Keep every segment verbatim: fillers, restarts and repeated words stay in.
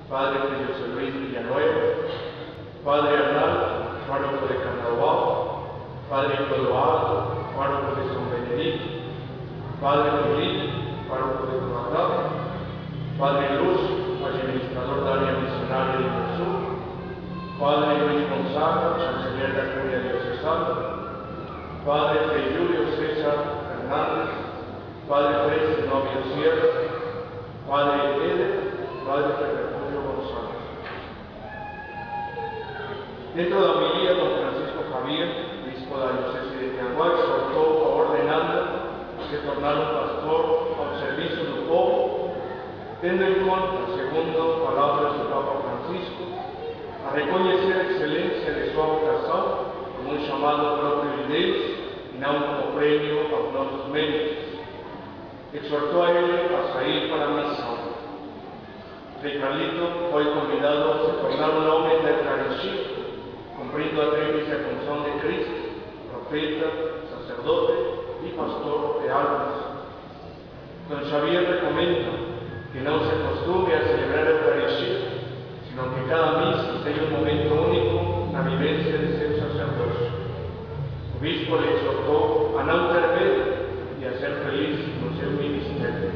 Padre José Luis Villanueva, Padre Arnaldo, párroco de Carnaval, Padre Clodoaldo, párroco de San Benedicto, Padre Polín, párroco de Guadalajara, Padre Luz, administrador del área misionaria de Jesús, Padre Luis Gonzaga, chanceler de la Curia Diocesana, Padre Fray Julio César Hernández, Padre Fray Zenobio Sierra, Padre Eder, Padre Refugio González. Dentro de la homilía, don Francisco Javier, obispo de la diócesis de Tianguay, exhortó ordenando que tornar un pastor ao servicio del povo, tendo en conta, segundo palabras do Papa Francisco, a reconocer a excelencia de su vocación como un llamado propio de Dios y no como premio a nuestros méritos. Exhortó a él a salir para la misión. Fray Carlito fue convidado a se tornar un hombre de Eucaristía, cumpliendo a través la función de Cristo, profeta, sacerdote y pastor de almas. Don Xavier recomienda que no se acostumbre a celebrar la Eucaristía, sino que cada misa sea un momento único en la vivencia de ser sacerdote. El obispo le exhortó a no temer y a ser feliz con su ministerio.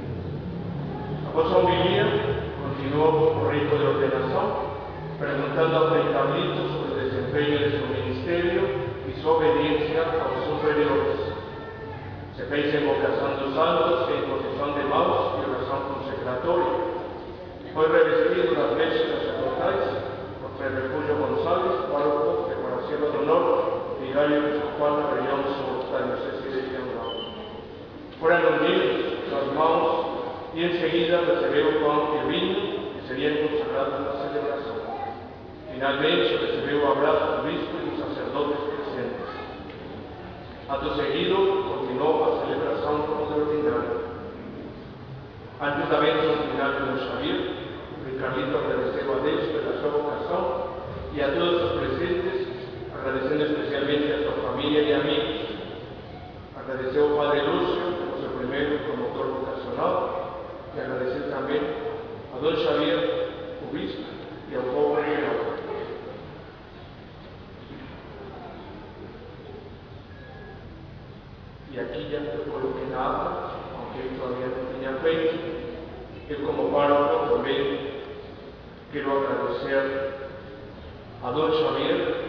Após a homilía, continuó por rito de ordenación, preguntando a Fray Carlito sobre el desempeño de su ministerio y su obediencia a los superiores. Se fez invocación de santos e imposición de manos y oración consecratoria. Fue revestido las vestes sacerdotales por Fray Refugio González, párroco de Paracielo de Honor, vicario episcopal de la región sur de la diócesis de Tianguay. Fueron unidos las manos y enseguida recibió pan y vino que serían consagrados en la celebración. Finalmente recibió abrazo del obispo y los sacerdotes presentes. Acto seguido continuó la celebración como de ordinario. Antes de haber final de don Xavier, Fray Carlito agradeció a Dios por la su vocación y a todos los presentes, agradeciendo especialmente a su familia y amigos. Agradeció al Padre Lucio como su primer promotor vocacional y agradecer también a don Xavier, obispo, y al joven general. Y aquí ya te coloqué nada, aunque él todavía no tenía fecha. Yo como párroco también quiero agradecer a don Xavier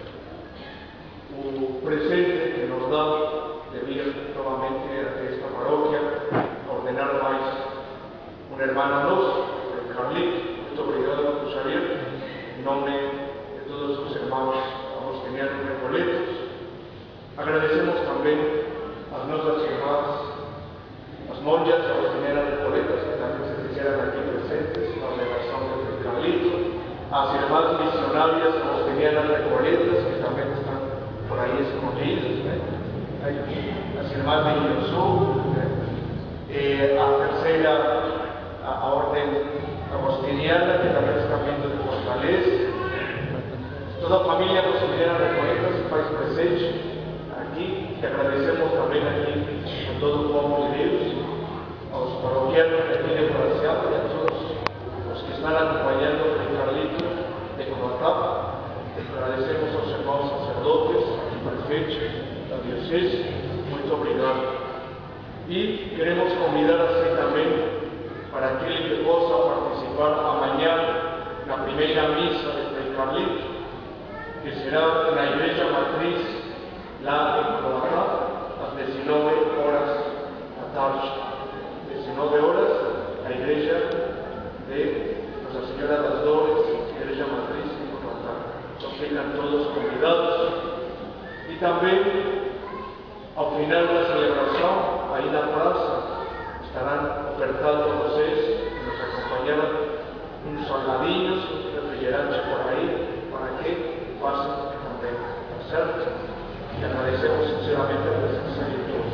un presente que nos da de vir nuevamente a esta parroquia a ordenar más una hermana nuestra, el Carlito. Muito obrigado, don Xavier, en nombre de todos sus hermanos agostinianos recoletos. Agradecemos también a nuestras hermanas, las monjas agostinianas recoletas, que también se hicieran aquí presentes, la delegación de Carlito, a las hermanas misionarias agostinianas recoletas, que también están por ahí escondidas, ¿eh? Las hermanas de Jesús, eh, a tercera a, a orden agostiniana, que también está viendo de Fortaleza. Toda familia agostiniana recolecta se faz presente aquí. Te agradecemos también aquí a todo el pueblo de Dios, a los parroquianos de aquí de Paracialo y a todos los que están acompañando a Fray Carlito de Comatapa. Agradecemos a los hermanos sacerdotes aquí presentes, la diócesis. Muy obrigado. Y queremos convidar así también para aquel que possa participar amanhã na primeira missa de Fray Carlito, que será na Igreja Matriz, lá em Guadalajara, às dezenove horas da tarde. dezenove horas, a Igreja de Nossa Senhora das Dores, Igreja Matriz em Guadalajara. Então ficam todos convidados. E também, ao final da celebração, aí na praça, estarán ofertando a vocês, que nos acompañaron, unos salgadillos, unos refrigerantes por ahí, para que pasen también a cerca. Y agradecemos sinceramente a la presencia de todos.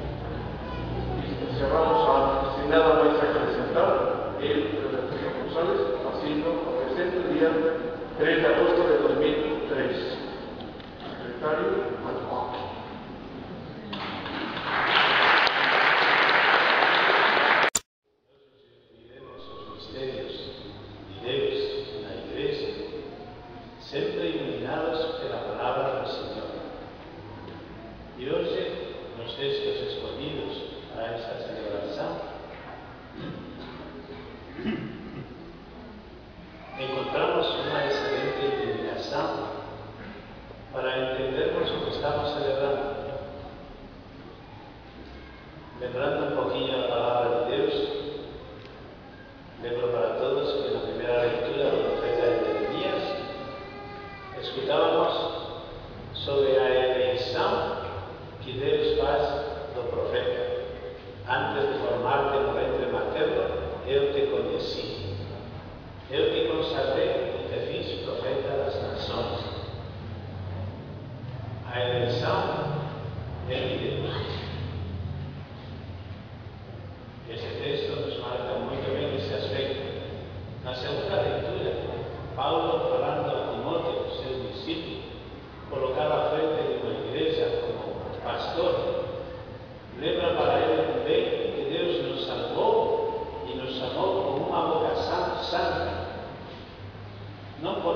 Y cerramos a, sin nada más a acrescentar, el Refugio González, haciendo presente el día tres de agosto de dos mil tres. Secretario ad hoc.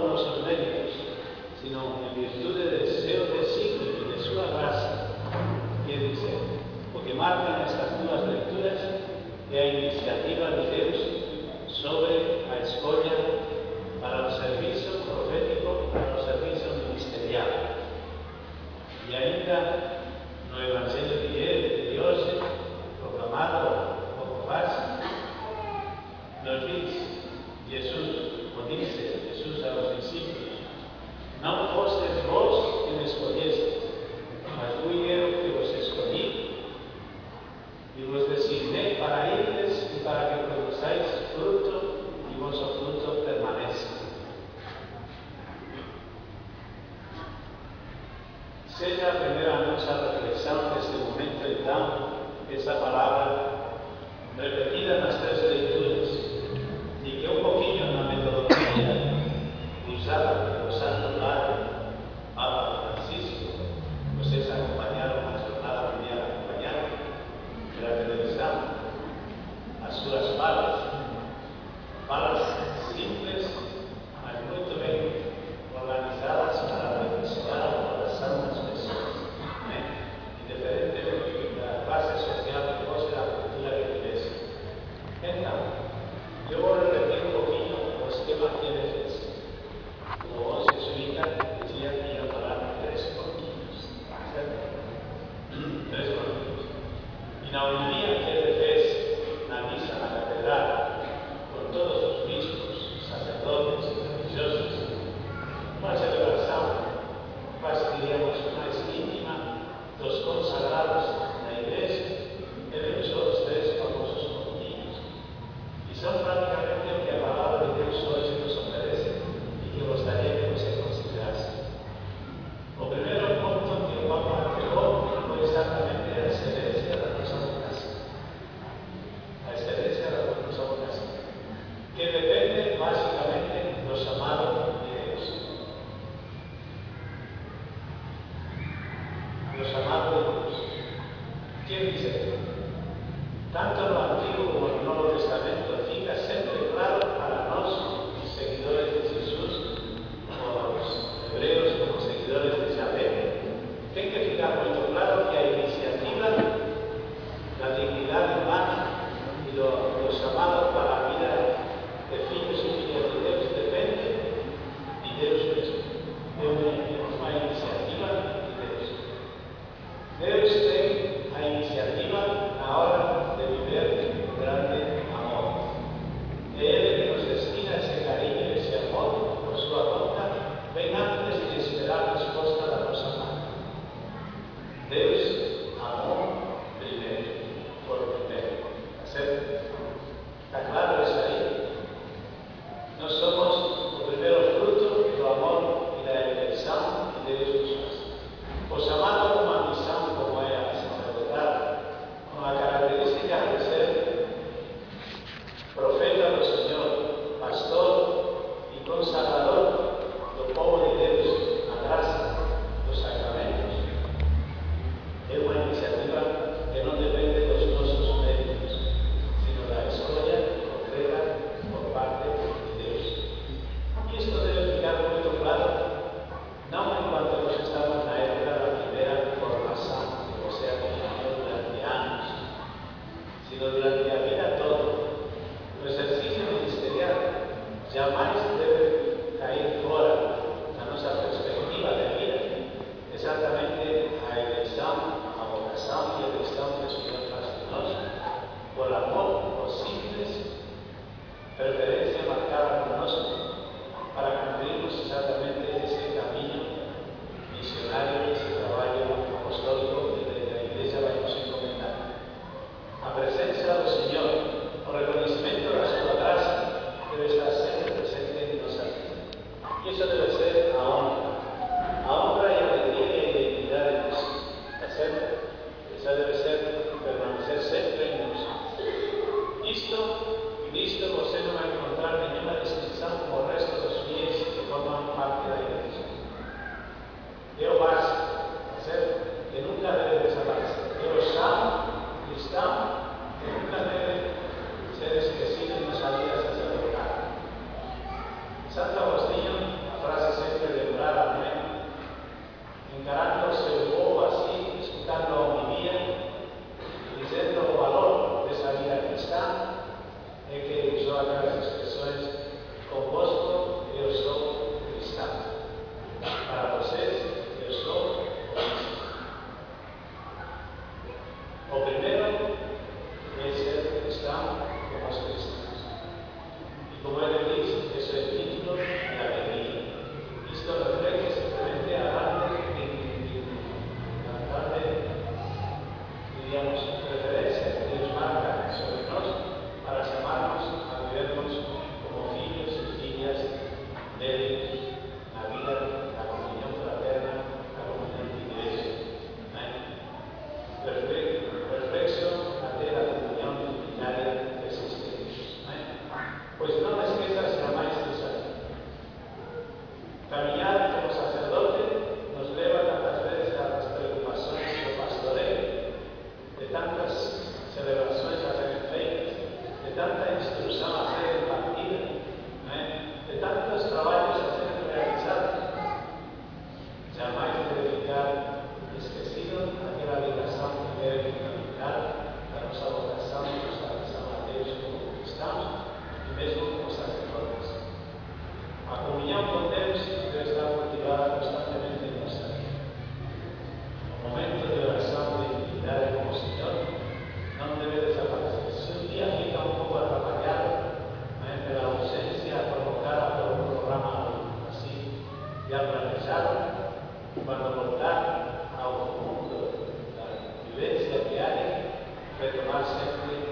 por nuestros méritos, sino en virtud del deseo de signo y de su gracia. Quiere decir, porque marcan estas nuevas lecturas que a iniciativa de Dios sobre a escolla para el servicio profético, para el servicio ministerial. Y ainda no Evangelio de Dios, proclamado por paz, nos dice Jesús, o dice Jesús a los discípulos: no fostes vos que me escogisteis, mas fui yo que os escogí y vos designé para irles y para que produzáis fruto y vuestro fruto permanezca. Sea la primera nuestra reflexión de este momento y tal, esta palabra repetida en las tres lecturas, y que un poquillo en la metodología usada por el Santo Padre, Papa Francisco, pues es acompañar una jornada mundial acompañada de la televisión, as suas falas, falas simples, mas muito bem organizadas para beneficiar a las santas pessoas, né? Independentemente da classe social que fosse a cultura da igreja. Então, eu vou repetir um pouquinho o esquema que ele fez. O jesuíta dizia que ia falar três pontinhos, certo? Três pontinhos. E na homilia que ele fez na missa na catedral, com todos os bispos, sacerdotes e religiosos, uma celebração, quase diríamos mais íntima, dos consagrados na igreja, ele usou os três famosos pontinhos. E são praticamente recordar a un mundo la vivencia diaria, retomar siempre